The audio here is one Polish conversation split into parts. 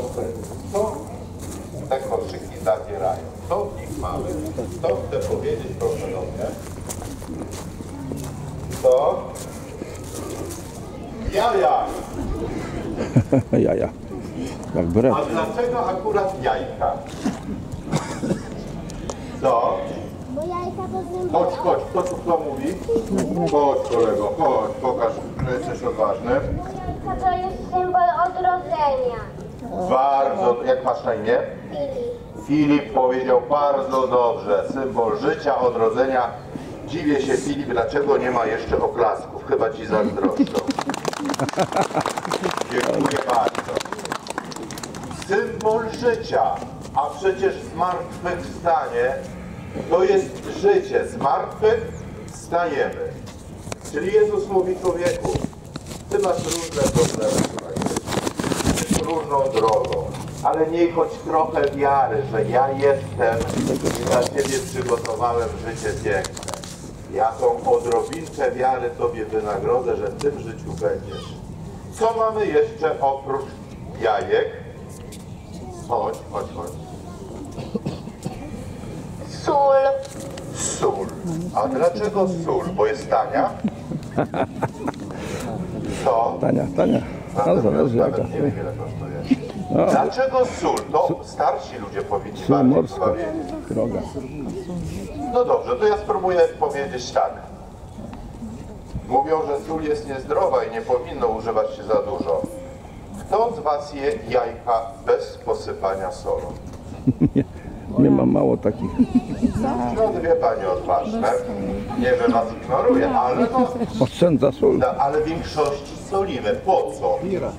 konkrety. Co te koszyki zawierają? Co w nich mamy? Kto chce powiedzieć, proszę do mnie? To jaja. Jaja. Jak bret. A dlaczego akurat jajka? Co? Bo jajka to symbol. Chodź, chodź, kto tu co mówi? Chodź kolego, chodź, pokaż, że jesteś odważny. Jajka to jest symbol odrodzenia. Bardzo, jak masz na imię? Filip. Filip powiedział bardzo dobrze, symbol życia, odrodzenia. Dziwię się, Filip, dlaczego nie ma jeszcze oklasków, chyba ci zazdroszczą. Dziękuję bardzo. Symbol życia, a przecież zmartwychwstanie to jest życie. Zmartwychwstajemy. Czyli Jezus mówi człowieku, ty masz różne problemy, idziesz różną drogą, ale miej choć trochę wiary, że ja jestem i dla ciebie przygotowałem życie piękne. Ja tą odrobinkę wiary tobie wynagrodzę, że w tym życiu będziesz. Co mamy jeszcze oprócz jajek? Chodź, chodź, chodź. Sól. Sól. A dlaczego sól? Bo jest tania? Co? Tania, tania. Ale zależy jaka. Nawet nie wiem, ile kosztuje. Dlaczego sól? To starsi ludzie powinni Sól bardziej morska. chyba wiedzieć. Droga. No dobrze, to ja spróbuję powiedzieć tak. Mówią, że sól jest niezdrowa i nie powinno używać się za dużo. Kto z was je jajka bez posypania solą? Nie mam mało takich. No dwie panie odważne. Nie, że was ignoruję, ale no, Oszczędza sól. ale w większości solimy. Po co?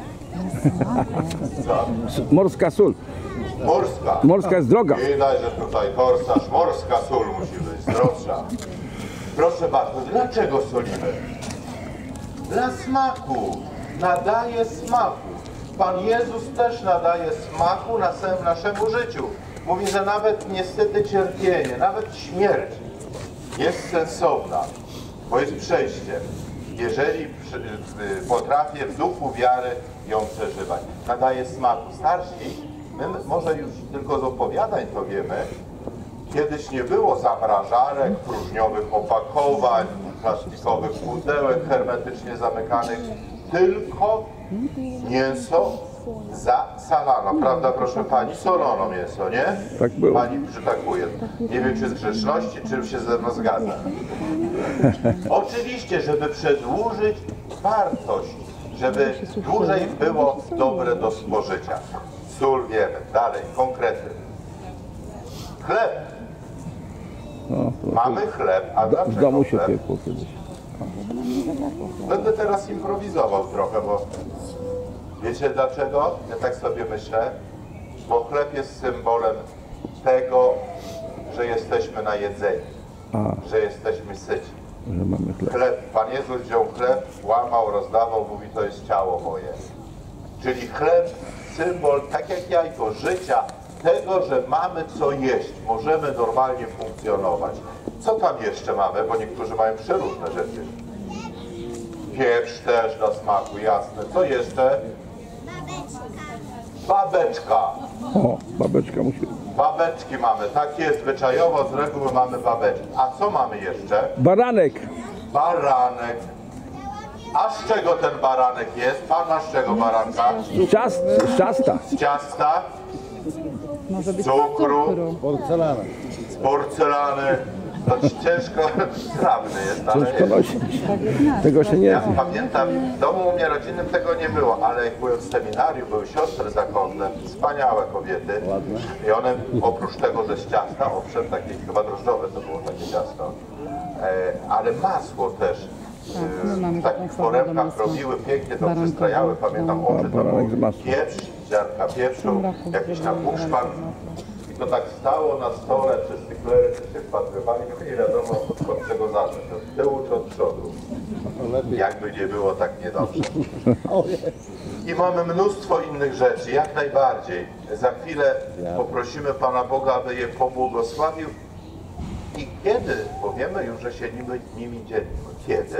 Co? Morska sól. Morska. Morska jest droga. Widać, że tutaj korsarz, morska sól musi być zdrowsza. Proszę bardzo, dlaczego solimy? Dla smaku. Nadaje smaku. Pan Jezus też nadaje smaku naszemu życiu. Mówi, że nawet niestety cierpienie, nawet śmierć jest sensowna, bo jest przejściem. Jeżeli potrafię w duchu wiary ją przeżywać. Nadaje smaku. Starsi, my może już tylko z opowiadań to wiemy, kiedyś nie było zamrażarek, próżniowych opakowań, plastikowych pudełek hermetycznie zamykanych, tylko mięso zasalano, prawda proszę pani? Solono mięso, nie? Tak było. Pani przytakuje. Nie wiem czy z grzeczności, czy się ze mną zgadza. Oczywiście, żeby przedłużyć wartość, żeby dłużej było dobre do spożycia. Sól wiemy. Dalej, konkrety. Chleb. No, Mamy chleb, a w dlaczego domu się chleb? piekło kiedyś. Będę teraz improwizował trochę, bo wiecie dlaczego? Ja tak sobie myślę, bo chleb jest symbolem tego, że jesteśmy najedzeni, że jesteśmy syci. Że mamy chleb. Chleb, Pan Jezus wziął chleb, łamał, rozdawał, mówi to jest ciało moje. Czyli chleb, symbol, tak jak jajko, życia, tego, że mamy co jeść, możemy normalnie funkcjonować. Co tam jeszcze mamy? Bo niektórzy mają przeróżne rzeczy. Pieprz też dla smaku, jasne. Co jeszcze? Babeczka. O, babeczka musi... Babeczki mamy. Tak jest zwyczajowo, z reguły mamy babeczki. A co mamy jeszcze? Baranek. Baranek. A z czego ten baranek jest? Pana z czego baranka? Z ciasta. Z ciasta? Może być Z cukru? Porcelana. Z porcelany? To ciężko trawny jest, ale Ciężko jest. nosić. Tego się nie Ja zje. pamiętam, w domu u mnie rodzinnym tego nie było, ale jak byłem w seminarium, były siostry zakonna, wspaniałe kobiety. I one oprócz tego, że z ciasta, owszem, takie chyba drożdżowe to było takie ciasto, ale masło też w takich foremkach robiły, pięknie to przystrajały, pamiętam oczy, to był baranek z masłem. pieprz, ziarnka pieprzu, jakiś tam uszpan. I to tak stało na stole, wszyscy klerycy się wpatrywali, nie wiadomo od czego zacząć, od tyłu czy od przodu. Jakby nie było tak niedobrze. I mamy mnóstwo innych rzeczy, jak najbardziej. Za chwilę poprosimy Pana Boga, aby je pobłogosławił. I kiedy powiemy już, że się nimi dzielimy? Kiedy?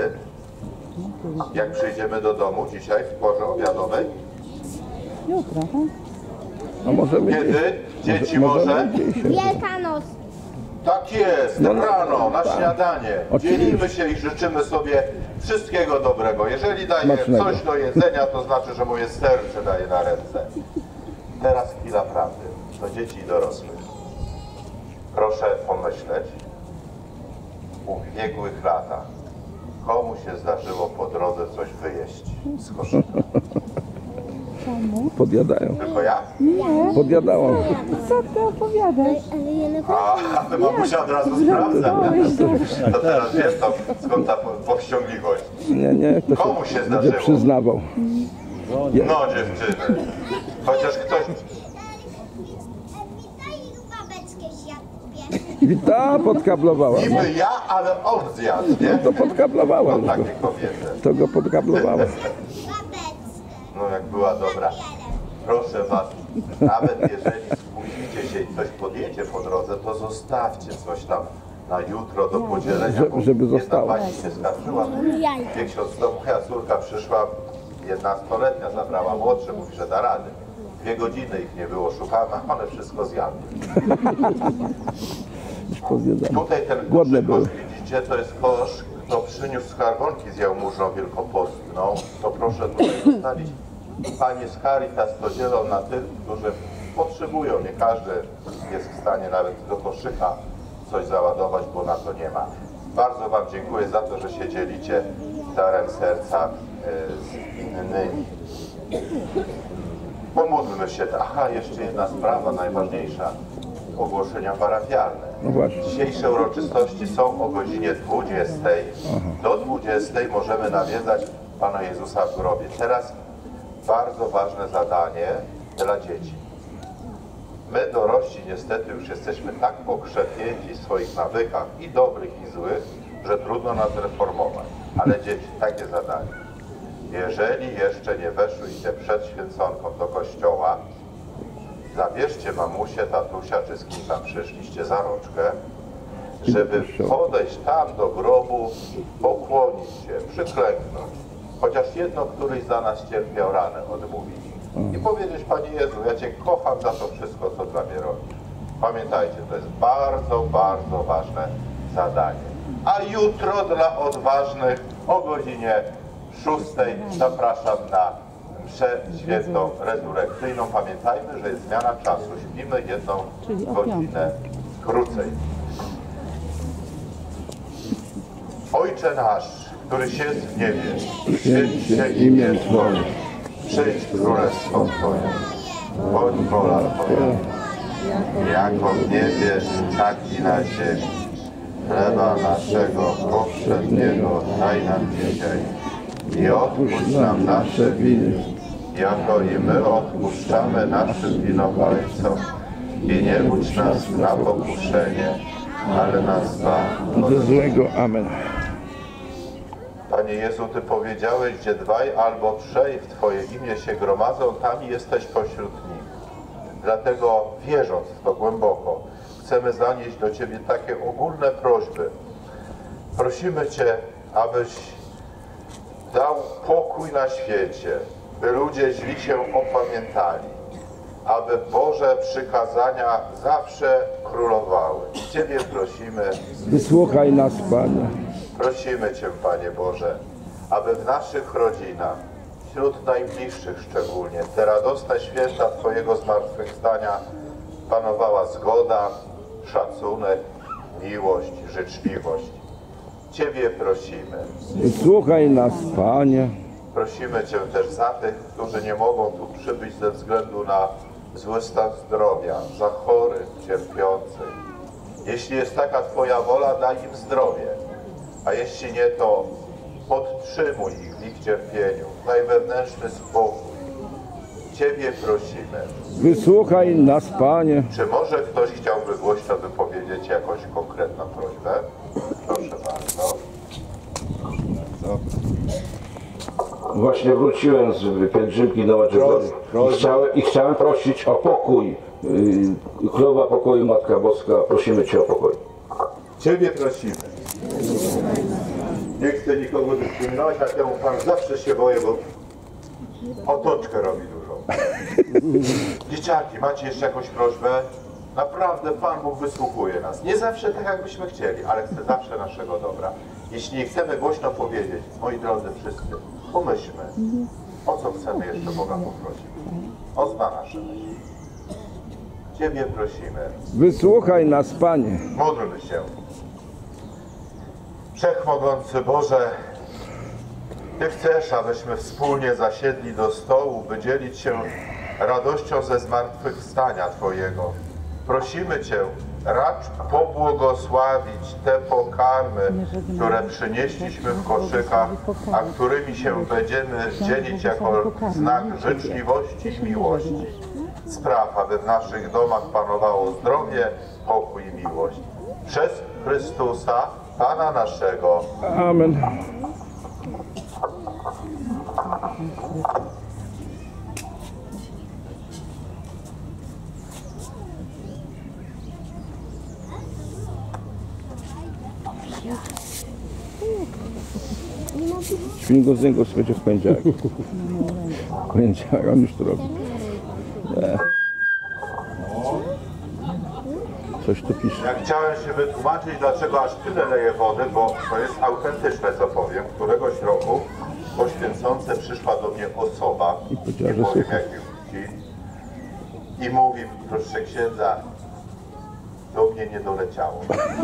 Jak przyjdziemy do domu dzisiaj w porze obiadowej? Jutro, tak? A możemy Kiedy? Dzieci możemy może? gdzieś. Wielkanoc. Tak jest, rano, na śniadanie. Oczywiście. Dzielimy się i życzymy sobie wszystkiego dobrego. Jeżeli daje Smacznego. coś do jedzenia, to znaczy, że moje serce daje na ręce. Teraz chwila prawdy do dzieci i dorosłych. Proszę pomyśleć, w ubiegłych latach komu się zdarzyło po drodze coś wyjeść z koszyka? Podjadają. Tylko ja? Podjadałam. Co ty opowiadasz? Ale ja nie A mamusia od razu sprawdza. To teraz wiesz to, skąd ta powściągliwość. Nie, kto Komu się będzie zdarzyło? przyznawał. No dziewczyny, chociaż ktoś... babeczkę zjadł. Wita podkablowała. Niby ja, ale on zjadł, nie? To podkablowała. No takie kobiety. To go podkablowała. No jak była dobra. Proszę was, nawet jeżeli spóźnicie się i coś podjecie po drodze, to zostawcie coś tam na jutro do podzielenia. bo żeby jedna zostało. pani się skarżyła. Miesiąc temu moja córka przyszła, 11-letnia, zabrała młodsze, mówi, że da rady. 2 godziny ich nie było, szukamy, a one wszystko zjadły. Już podjadane. Tutaj ten Głodne kosz, były. widzicie, to jest kosz, kto przyniósł skarbonki z jałmużną wielkopostną, to proszę tutaj zostawić. Panie z Caritas to dzielą na tych, którzy potrzebują. Nie każdy jest w stanie nawet do koszyka coś załadować, bo na to nie ma. Bardzo wam dziękuję za to, że się dzielicie darem serca z innymi. Pomódlmy się. Aha, jeszcze jedna sprawa najważniejsza. Ogłoszenia parafialne. No właśnie. Dzisiejsze uroczystości są o godzinie 20. Do 20 możemy nawiedzać Pana Jezusa w grobie. Teraz bardzo ważne zadanie dla dzieci. My dorośli niestety już jesteśmy tak pokrzepięci w swoich nawykach i dobrych i złych, że trudno nas reformować. Ale dzieci, takie zadanie. Jeżeli jeszcze nie weszłyście przed święconką do kościoła, zabierzcie mamusię, tatusia, czy z kim tam przyszliście za rączkę, żeby podejść tam do grobu, pokłonić się, przyklęknąć. Chociaż jedno, któryś za nas cierpiał ranę, odmówić. I powiedzieć, Panie Jezu, ja Cię kocham za to wszystko, co dla mnie robisz. Pamiętajcie, to jest bardzo, bardzo ważne zadanie. A jutro dla odważnych o godzinie 6 zapraszam na mszę świętą rezurekcyjną. Pamiętajmy, że jest zmiana czasu. Śpimy jedną Czyli o godzinę krócej. Ojcze nasz, któryś jest w niebie, święć się imię Twoje, przyjdź królestwo Twoje, bądź wola Twoja, jako w niebie, tak i na ziemi. Chleba naszego powszedniego daj nam dzisiaj i odpuść nam nasze winy, jako i my odpuszczamy naszym winowajcom. I nie budź nas na pokuszenie, ale nas zbaw Ze złego. Amen. Panie Jezu, Ty powiedziałeś, gdzie 2 albo 3 w Twoje imię się gromadzą, tam jesteś pośród nich. Dlatego, wierząc w to głęboko, chcemy zanieść do Ciebie takie ogólne prośby. Prosimy Cię, abyś dał pokój na świecie, by ludzie źli się opamiętali, aby Boże przykazania zawsze królowały. Ciebie prosimy. Wysłuchaj nas, Panie. Prosimy Cię, Panie Boże, aby w naszych rodzinach, wśród najbliższych szczególnie, te radosne święta Twojego zmartwychwstania panowała zgoda, szacunek, miłość, życzliwość. Ciebie prosimy. Wysłuchaj nas, Panie. Prosimy Cię też za tych, którzy nie mogą tu przybyć ze względu na zły stan zdrowia, za chorych, cierpiących. Jeśli jest taka Twoja wola, daj im zdrowie. A jeśli nie, to podtrzymuj ich w ich cierpieniu, daj wewnętrzny spokój. Ciebie prosimy. Wysłuchaj nas, Panie. Czy może ktoś chciałby głośno wypowiedzieć jakąś konkretną prośbę? Proszę bardzo. Właśnie wróciłem z pielgrzymki do Medjugorje i chciałem prosić o pokój. Królowa Pokoju, Matka Boska, prosimy Cię o pokój. Ciebie prosimy. Nie chcę nikogo dyskryminować, a temu Pan zawsze się boję, bo otoczkę robi dużo. Dzieciaki, macie jeszcze jakąś prośbę? Naprawdę Pan Bóg wysłuchuje nas. Nie zawsze tak, jakbyśmy chcieli, ale chce zawsze naszego dobra. Jeśli nie chcemy głośno powiedzieć, moi drodzy wszyscy, pomyślmy, o co chcemy jeszcze Boga poprosić. O zna nasze myśli. Ciebie prosimy. Wysłuchaj nas, Panie. Módlmy się. Wszechmogący Boże, Ty chcesz, abyśmy wspólnie zasiedli do stołu, by dzielić się radością ze zmartwychwstania Twojego. Prosimy Cię, racz pobłogosławić te pokarmy, które przynieśliśmy w koszykach, a którymi się będziemy dzielić jako znak życzliwości i miłości. Spraw, aby w naszych domach panowało zdrowie, pokój i miłość. Przez Chrystusa, Pana naszego. Amen. Świngo z niego będzie w poniedziałek. Poniedziałek, on już to robi. Nie. Coś tu pisze. Ja chciałem się wytłumaczyć, dlaczego aż tyle leje wody, bo to jest autentyczne, co powiem. Któregoś roku poświęcące przyszła do mnie osoba, I powiedziała, nie że powiem słucha. jakiej płci, i mówi, proszę księdza, do mnie nie doleciało.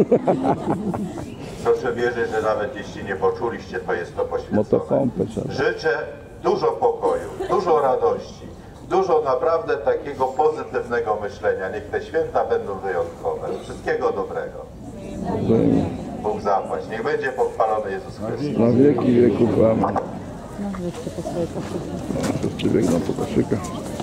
Proszę wierzyć, że nawet jeśli nie poczuliście, to jest to poświęcone. Motopompę trzeba. Życzę dużo pokoju, dużo radości, dużo naprawdę takiego pozytywnego myślenia. Niech te święta będą wyjątkowe. Wszystkiego dobrego. Bóg zapłać. Niech będzie pochwalony Jezus Chrystus. Na wieki wieków. Amen. Wszyscy biegną po koszykach.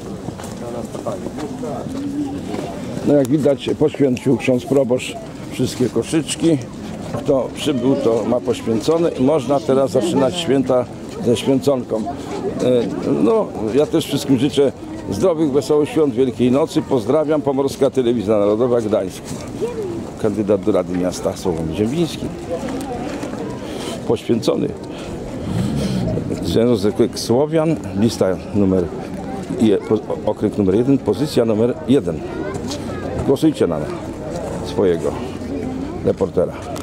No jak widać, poświęcił ksiądz proboszcz wszystkie koszyczki. Kto przybył, to ma poświęcone i można teraz zaczynać święta ze święconką. No, ja też wszystkim życzę zdrowych, wesołych świąt Wielkiej Nocy. Pozdrawiam. Pomorska Telewizja Narodowa, Gdańsk. Kandydat do Rady Miasta Sławomir Ziembiński. Poświęcony. Związek Słowian, lista numer, okręg numer 1, pozycja numer 1. Głosujcie na swojego reportera.